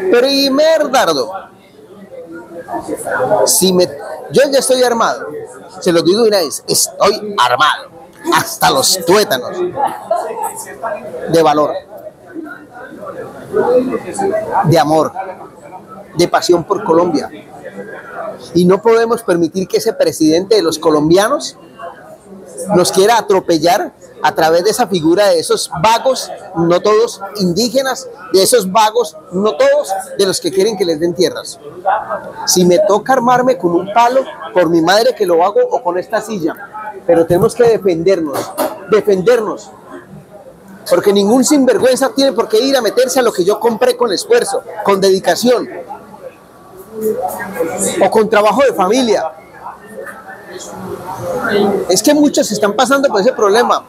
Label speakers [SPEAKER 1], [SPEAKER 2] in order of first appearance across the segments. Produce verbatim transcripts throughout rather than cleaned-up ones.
[SPEAKER 1] Primer dardo. Si me, yo ya estoy armado, se lo digo de una vez, estoy armado, hasta los tuétanos, de valor, de amor, de pasión por Colombia. Y no podemos permitir que ese presidente de los colombianos nos quiera atropellar a través de esa figura de esos vagos, no todos indígenas, de esos vagos, no todos, de los que quieren que les den tierras. Si me toca armarme con un palo, por mi madre que lo hago, o con esta silla, pero tenemos que defendernos, defendernos, porque ningún sinvergüenza tiene por qué ir a meterse a lo que yo compré con esfuerzo, con dedicación, o con trabajo de familia. Es que muchos están pasando por ese problema.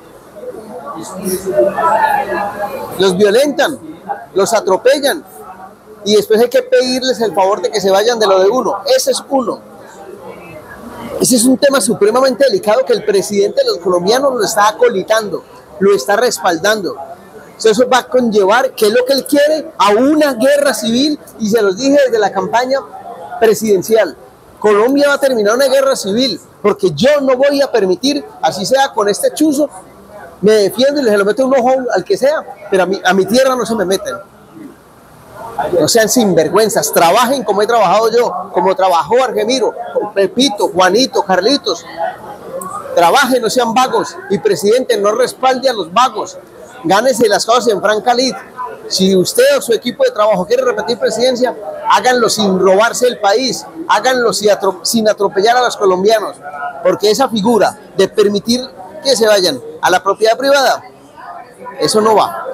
[SPEAKER 1] Los violentan, los atropellan y después hay que pedirles el favor de que se vayan de lo de uno. Ese es uno. Ese es un tema supremamente delicado que el presidente de los colombianos lo está acolitando, lo está respaldando. Eso va a conllevar, que es lo que él quiere, a una guerra civil, y se los dije desde la campaña presidencial. Colombia va a terminar una guerra civil, porque yo no voy a permitir, así sea con este chuzo, me defiendo y les lo meto un ojo al que sea, pero a mi, a mi tierra no se me meten. No sean sinvergüenzas, trabajen como he trabajado yo, como trabajó Argemiro, Pepito, Juanito, Carlitos. Trabajen, no sean vagos, y presidente, no respalde a los vagos. Gánese las cosas en franca lid. Si usted o su equipo de trabajo quiere repetir presidencia, háganlo sin robarse el país, háganlo sin atropellar a los colombianos, porque esa figura de permitir que se vayan a la propiedad privada, eso no va.